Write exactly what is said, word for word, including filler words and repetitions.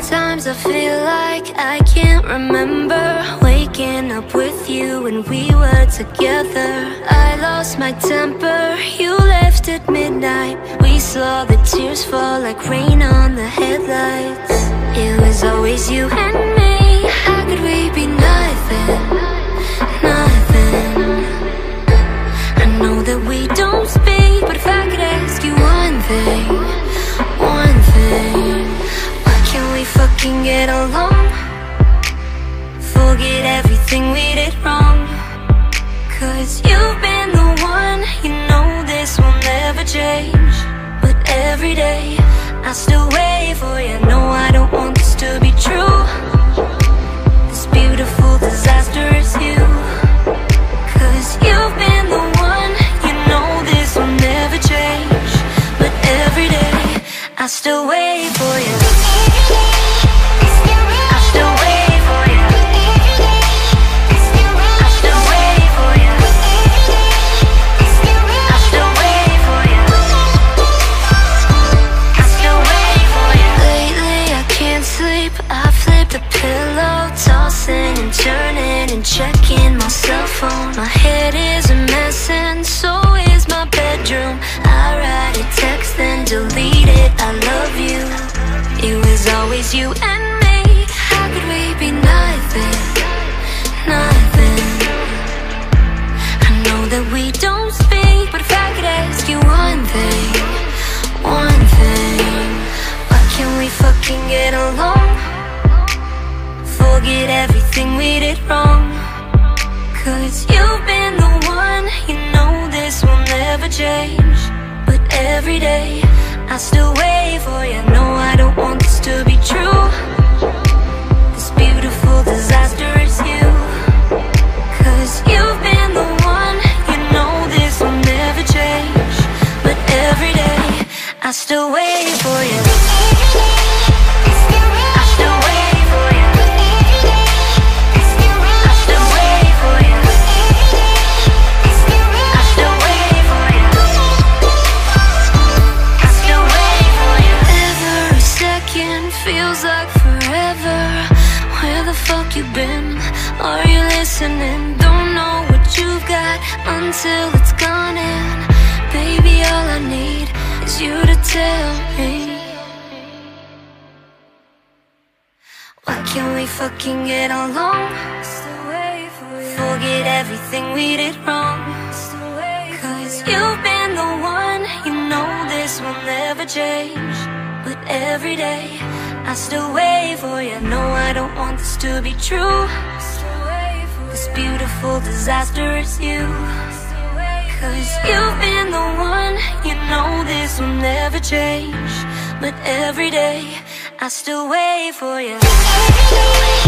Sometimes I feel like I can't remember waking up with you when we were together. I lost my temper, you left at midnight. We saw the tears fall like rain on the headlights. It was always you and me. How could we be nothing, nothing? I know that we don't speak, but if I could ask you one thing, one thing, why can't we fucking get along? Forget everything we did wrong. Cause you've been the one, you know this will never change. But every day, I still wait for you. No, I don't want this to be true. This beautiful disaster is you. Cause you've been the one, you know this will never change. But every day, I still wait for you. I still wait for you. I still wait for you. I still wait for you. I still wait for you. Lately I can't sleep, I flip the pillow, tossing and turning and checking my cell phone. My head is a mess and so is my bedroom. I write a text then delete it, I love you. It was always you and me. How could we be nothing, nothing? I know that we don't speak, but if I could ask you one thing, one thing, why can't we fucking get along? Forget everything we did wrong. Cause you've been the one, you know this will never change. But every day, I still wait for you. No, I don't want this to be true. This beautiful disaster is you. Cause you've been the one, you know this will never change. But every day, I still wait for you. I still wait for you. I still wait for you. I still wait for you. I still wait for you. Every second feels like forever. Where the fuck you been? Are you listening? Don't know what you've got until it's gone. And baby, all I need is you to tell me. Why can't we fucking get along? Forget everything we did wrong. Cause you've been the one, you know this will never change. But every day, I still wait for you. No, I don't want this to be true. This beautiful disaster is you. Cause you've been the one, you know this will never change. But every day, I still wait for you.